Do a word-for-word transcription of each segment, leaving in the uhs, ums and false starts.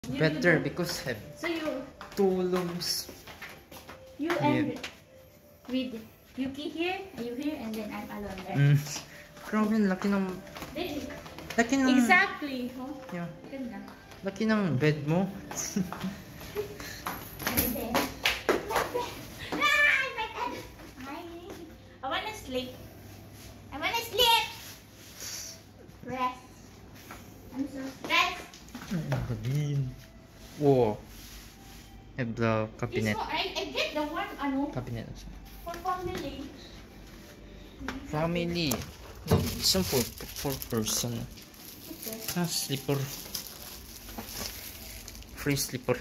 Better because have So you two rooms. you and with Yuki here, you here, and then I'm alone there. Mm. Grabe, laki ng... Then, Laki ng... exactly. Oh, Yeah. ganda. Laki ng bed mo. And then, ah, my head. I wanna sleep. I wanna sleep. Rest. I'm so stressed. Gabi. Wow. Have the cabinet. This one, I, I get the one, ano, Cabinet. for family. Family. Some for, for person. Okay. Ah, slipper. Free slipper.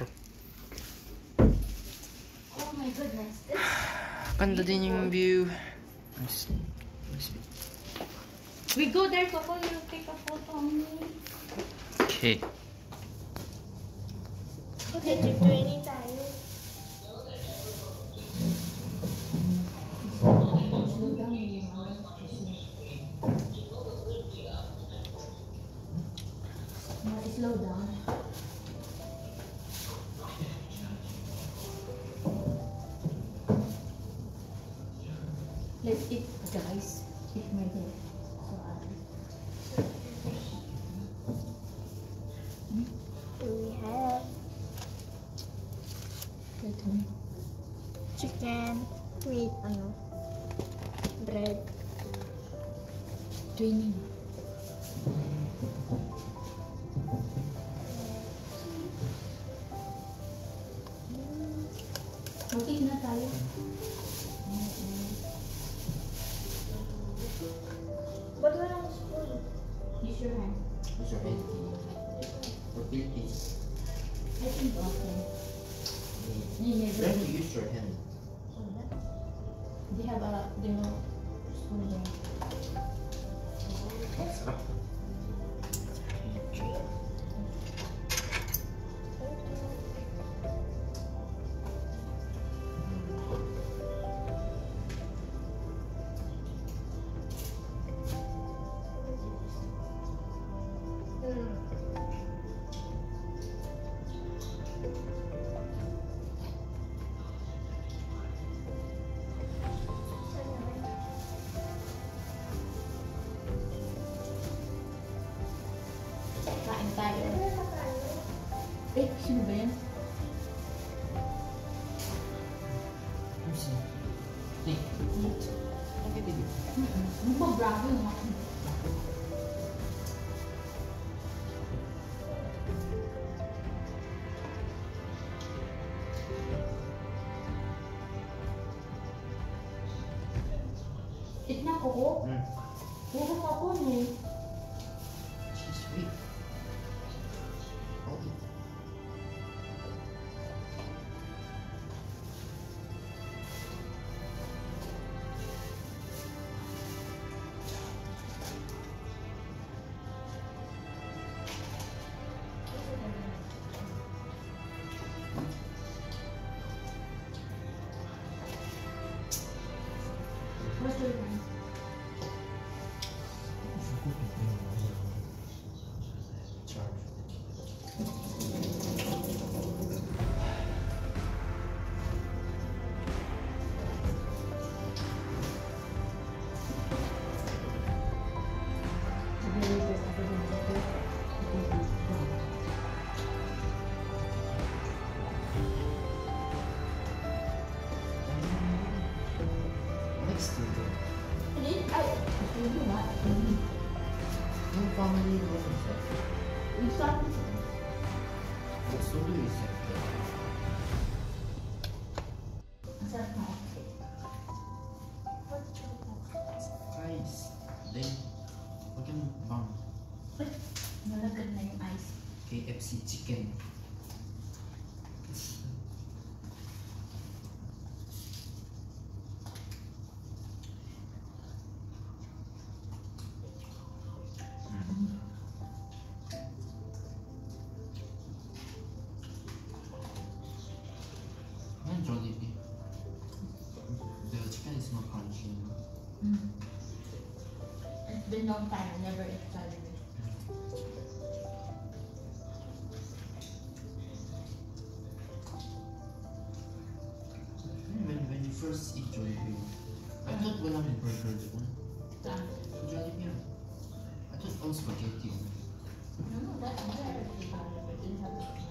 Oh my goodness. This Ganda din yung view. Nice. Nice. We go there, Coco. You take a photo of me. Okay. Okay, training tayo. Slow down. Let's eat, guys. Eat my head. We have chicken with ano, bread. Training. Okay na tayo. Ba't walang spoon? Use your hand. What's your hand? For Philippines. I think okay. You have to use your hand. They have a they have spoon there. Sarap. Kain tayo. Eh, sino ba yan? Ano ba bravo yung mga? Eat na ako. Mm. Puro ako eh. She's sweet. Oh, eat. What's your name? Next to the Hindi, ay, hindi nga. yung family room is like Isa. the studio is like that. Ang sarap na. Guys, then huwag yung bang Nalagad na yung ice. K F C chicken. And Jollibee. The chicken is more crunchy. Mm. It's been a long time. I never ate Jollibee. first eat Jollibee. I thought walang burger doon. Ah, Jollibee. I thought all spaghetti. no, that's there. They didn't have it.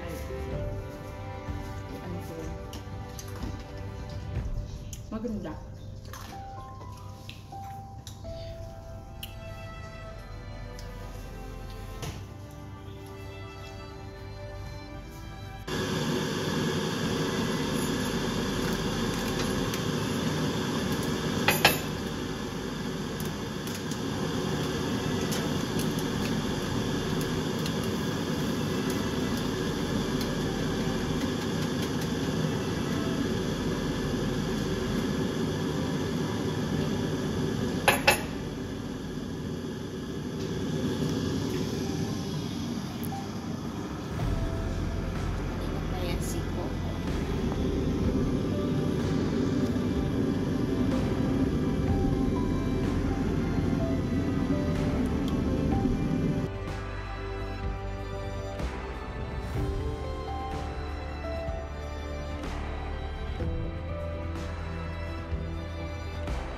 Maganda.